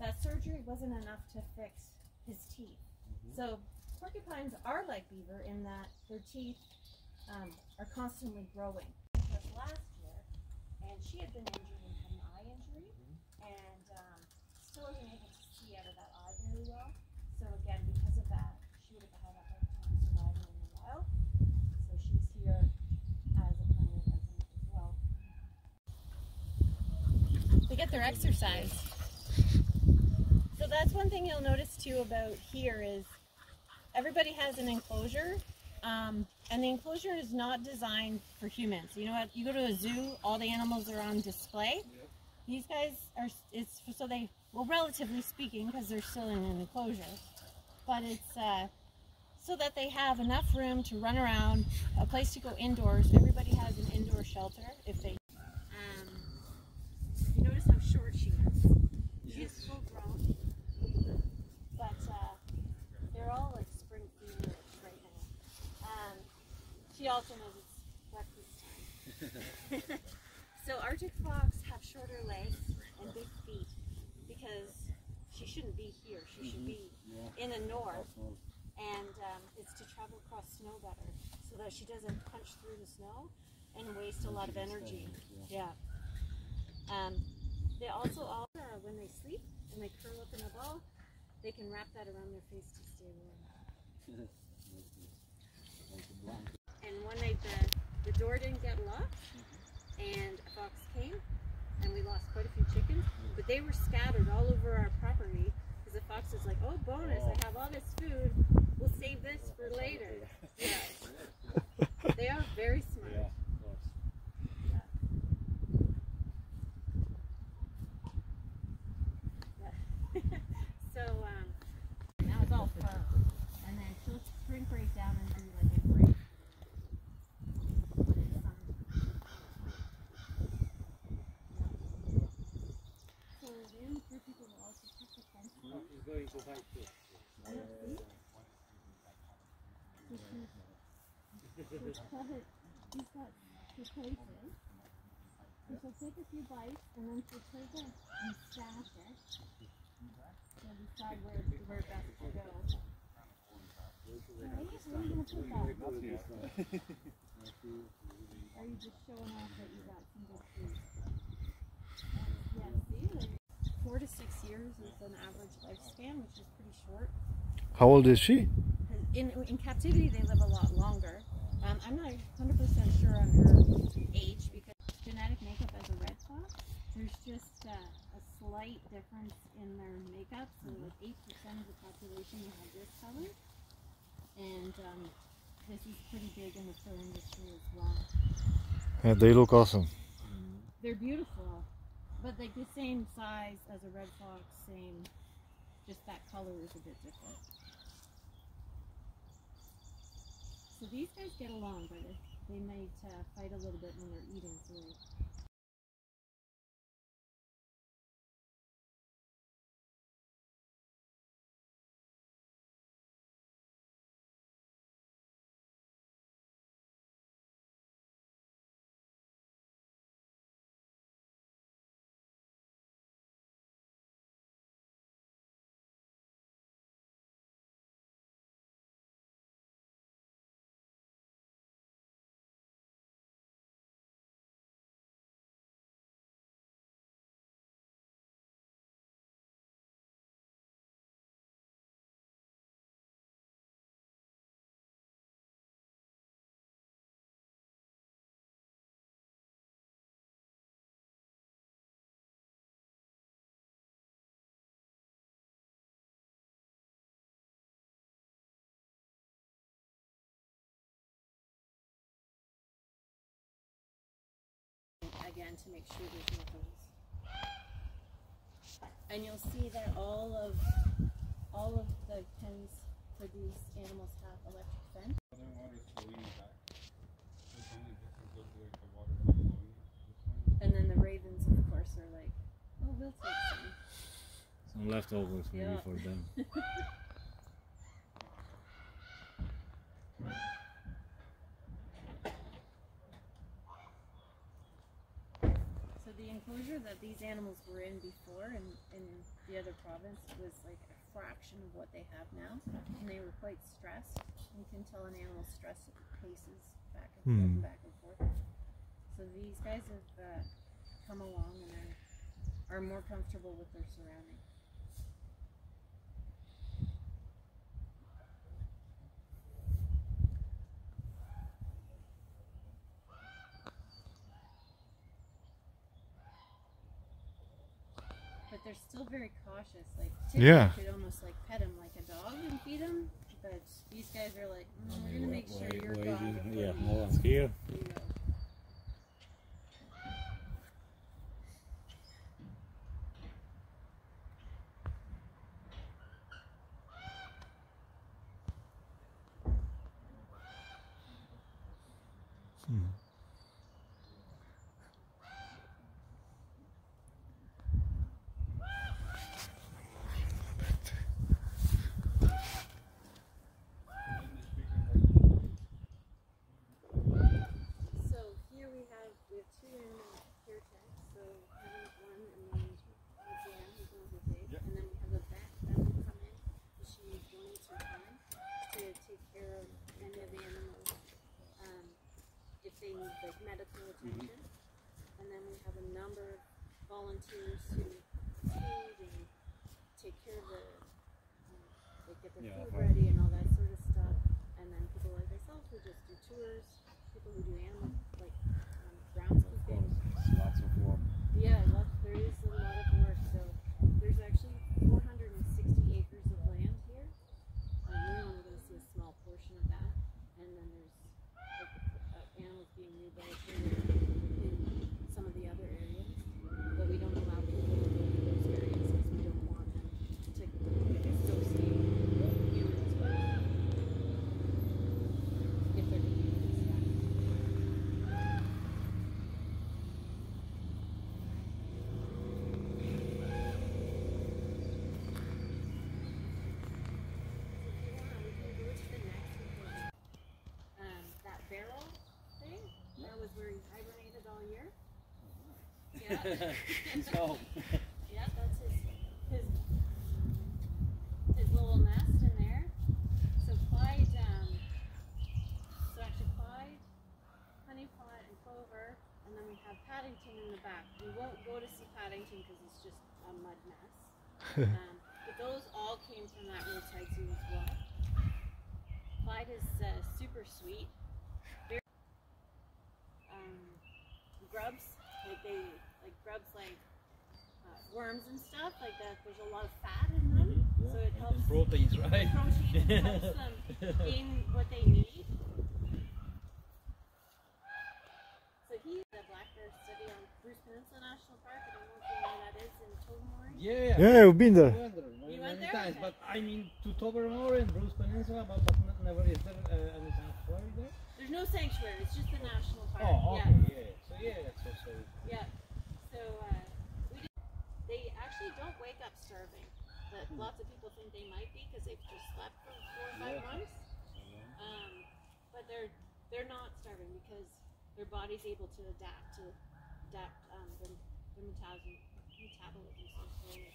that surgery wasn't enough to fix his teeth. So porcupines are like beaver in that their teeth are constantly growing. Because last year, and she had been injured and had an eye injury, and still wasn't able to see out of that eye very well. So again, because of that, she would have had a hard time surviving in the wild. So she's here as a permanent resident as well. They get their exercise. So that's one thing you'll notice too about here is everybody has an enclosure, and the enclosure is not designed for humans. You know what? You go to a zoo, all the animals are on display. Yep. These guys are, it's so they, well, relatively speaking, because they're still in an enclosure, but it's so that they have enough room to run around, a place to go indoors. Everybody has an indoor shelter if they. You notice how short she is. She's full grown, but they're all like spring female-ish right now. She also knows it's breakfast time. So Arctic fox have shorter legs and big feet because she shouldn't be here. She should be in the north, and it's to travel across snow better so that she doesn't punch through the snow and waste a lot of energy. Yeah. They also all, when they sleep and they curl up in a ball, they can wrap that around their face to stay warm. And one night the door didn't get locked, and a fox came, and we lost quite a few chickens, but they were scattered all over our property because the fox is like, oh bonus, I have all this food, we'll save this for later. Yeah. They are very smart. Yeah. So now it's all fur, and then she'll shrink right down and do like a break. So then for people will also put the fence. He's going to bite too. He's got two places. So she'll take a few bites and then she'll take it and stash it. And decide where best to go. Where are you going to put that? Are you just showing off that you got some good food? Yeah, see, 4 to 6 years is an average lifespan, which is pretty short. How old is she? In captivity, they live a lot longer. I'm not 100% sure on her age because genetic makeup as a red fox, there's just a slight difference in their makeup. So like 8% of the population have this color, and this is pretty big in the fur industry as well. Yeah, they look awesome. They're beautiful, but like the same size as a red fox, same, just that color is a bit different. So these guys get along, but they might fight a little bit when they're eating food. Again, to make sure there's no holes. And you'll see that all of the pens for these animals have electric fence. And then the ravens, of course, are like, oh, we'll take Some leftovers maybe for them. So the enclosure that these animals were in before in the other province was like a fraction of what they have now, and they were quite stressed. You can tell an animal's stress paces back and forth, back and forth. So these guys have come along and are more comfortable with their surroundings. But they're still very cautious. Like you could almost like pet them like a dog and feed them, but these guys are like, we're gonna make sure you're gone. Yeah, no one's here. Like medical attention, and then we have a number of volunteers who feed and take care of they get their food ready and all that sort of stuff, and then people like myself who just do tours, people who do animal like groundskeeping. Lots of work. Yeah, there is a lot of work. So there's actually 460 acres of land here, and we're only going to see a small portion of that, and then there's animals being rehabilitated in some of the other areas, but we don't allow people to go to those areas because we don't want them to associate humans with if they're going to be that barrel thing, that was where he hibernated all year. Yeah. So. Yeah, that's his little nest in there. So Clyde, Clyde, Honeypot, and Clover, and then we have Paddington in the back. We won't go to see Paddington because it's just a mud mess. But those all came from that roadside zoo as well. Clyde is super sweet. Very, grubs, grubs like worms and stuff like that. There's a lot of fat in them, so it helps. And proteins, right? Protein helps them gain what they need. So he's a black bear study on Bruce Peninsula National Park. I don't know if you know where that is in Tobermory. Yeah, we've been there. You went there? Times, but I mean to Tobermory and Bruce Peninsula, but never. Is there any sanctuary there? There's no sanctuary. It's just the national park. Oh, okay, yeah. So that's also. Yeah. So they actually don't wake up starving. But lots of people think they might be because they've just slept for 4 or 5 months. But they're not starving because their body's able to adapt their metabolism so slowly.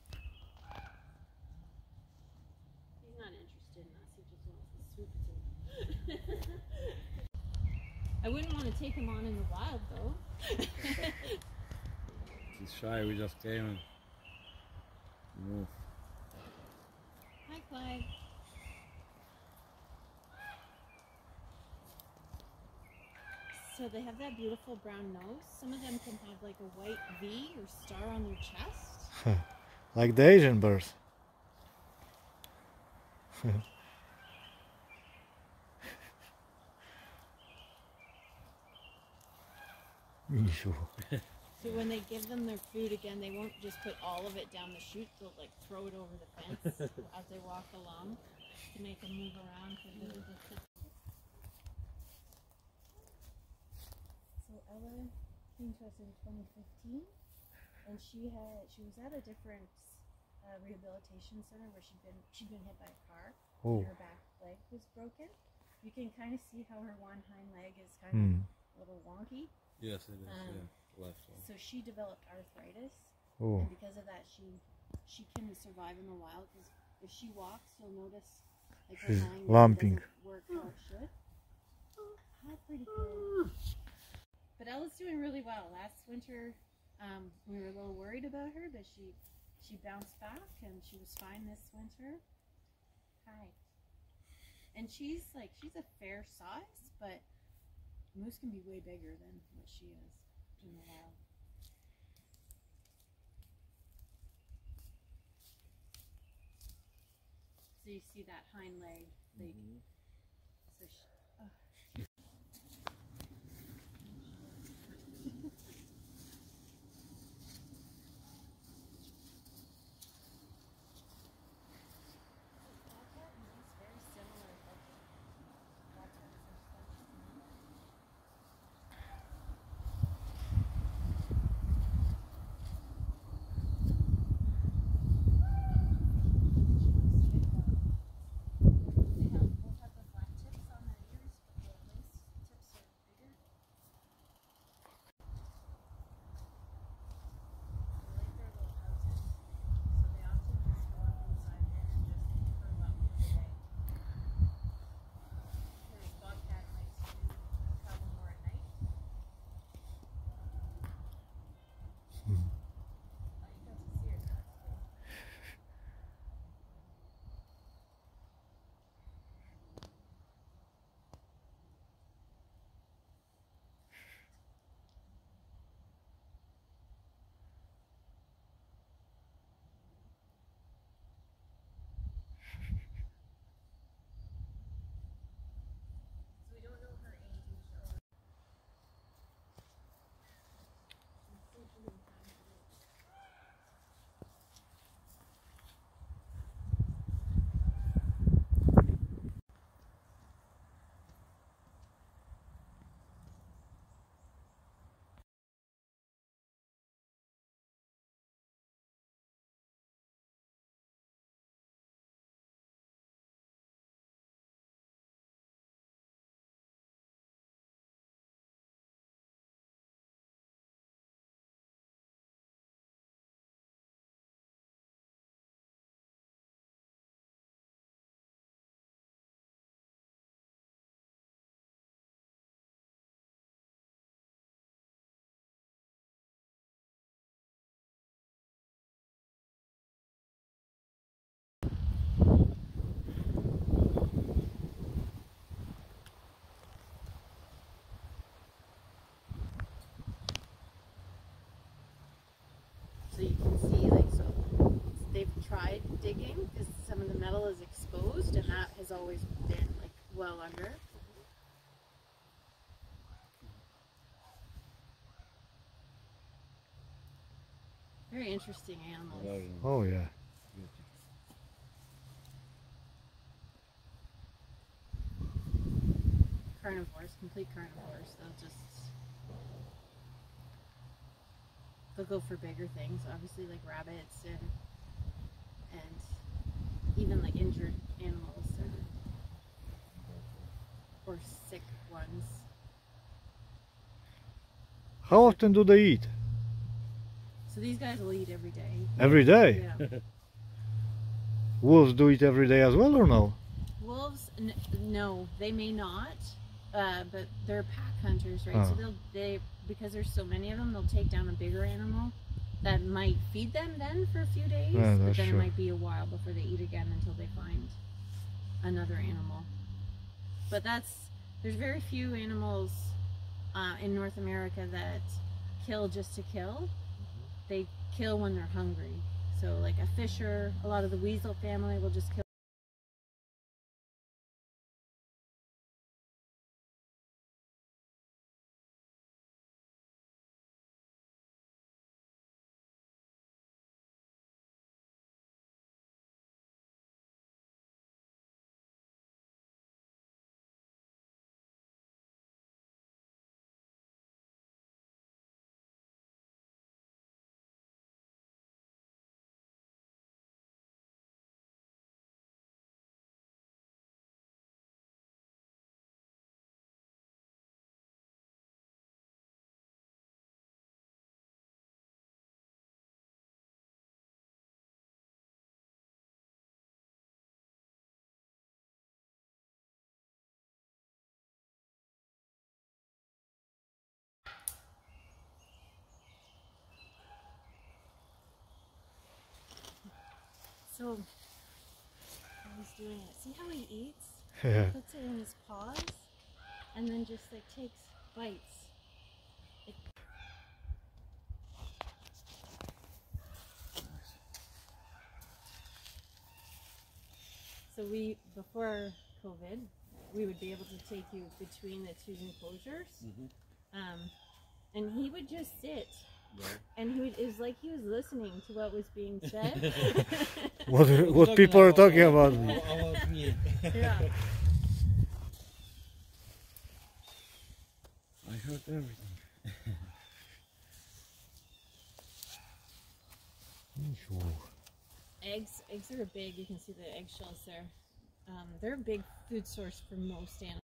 He's not interested in us. He just wants to swoop to. I wouldn't want to take him on in the wild though. He's shy, we just came and moved. Hi Clyde. So they have that beautiful brown nose. Some of them can have like a white V or star on their chest. Like the Asian birds. So when they give them their food again, they won't just put all of it down the chute. They'll like throw it over the fence as they walk along to make them move around. So Ella came to us in 2015, and she was at a different rehabilitation center where she'd been hit by a car. Oh. And her back leg was broken. You can kind of see how her one hind leg is kind of a little wonky. Yes, it is. left one. So she developed arthritis, Oh, and because of that, she can survive in the wild. Because if she walks, you'll notice like her She's hind lumping. doesn't work how it should. How pretty cool. But Ella's doing really well. Last winter, we were a little worried about her, but she bounced back and she was fine this winter. Hi. And she's a fair size, but Moose can be way bigger than what she is in the wild. So you see that hind leg, like, so she, Bobcat and Moose very similar. Bobcats are so They both have the black tips on their ears, but the lace tips are bigger. They like their little houses, so they often just go up inside there and just curl up for the day. Because bobcat likes to travel more at night. Oh, you got to see her. That's cool. So we don't know her age or. Let's see if we can find it. So you can see, like, so they've tried digging because some of the metal is exposed, and that has always been like well under. Very interesting animals. oh yeah. Carnivores, complete carnivores. They'll go for bigger things, obviously, like rabbits and even like injured animals or sick ones. How often do they eat? So these guys will eat every day. Every day? Yeah. Wolves do it every day as well, or no? Wolves, no, they may not, but they're pack hunters, right? Oh. So because there's so many of them, they'll take down a bigger animal that might feed them then for a few days, Yeah, but that's then true. it might be a while before they eat again until they find another animal. But there's very few animals in North America that kill just to kill. They kill when they're hungry. So like a fisher, a lot of the weasel family will just kill So how he's doing it. See how he eats? Yeah. He puts it in his paws and then just like takes bites. So before COVID, we would be able to take you between the two enclosures. And he would just sit. And it was like he was listening to what was being said. What people are talking about. About me. Yeah. I heard everything. Eggs are big. You can see the eggshells there. They're a big food source for most animals.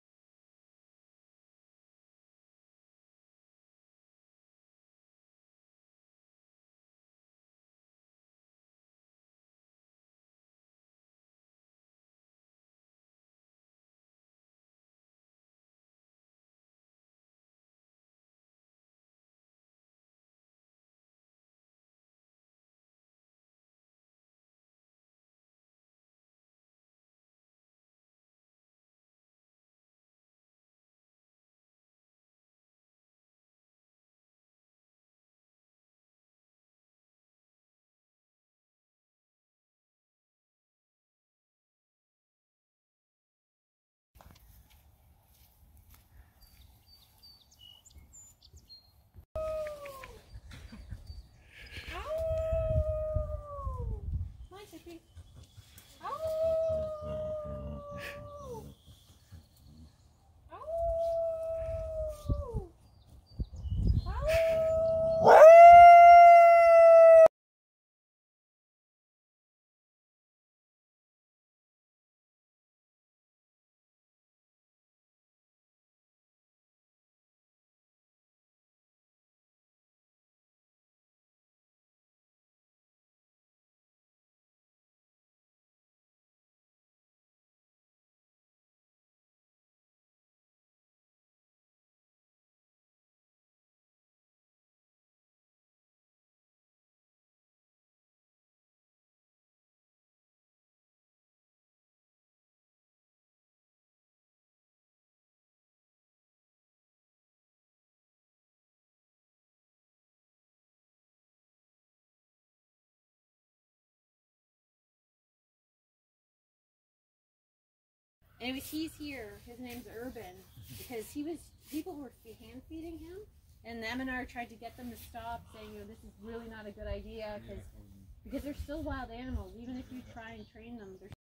Anyways, he's here. His name's Urban because people were hand feeding him, and the MNR tried to get them to stop, saying, this is really not a good idea because they're still wild animals. Even if you try and train them, they're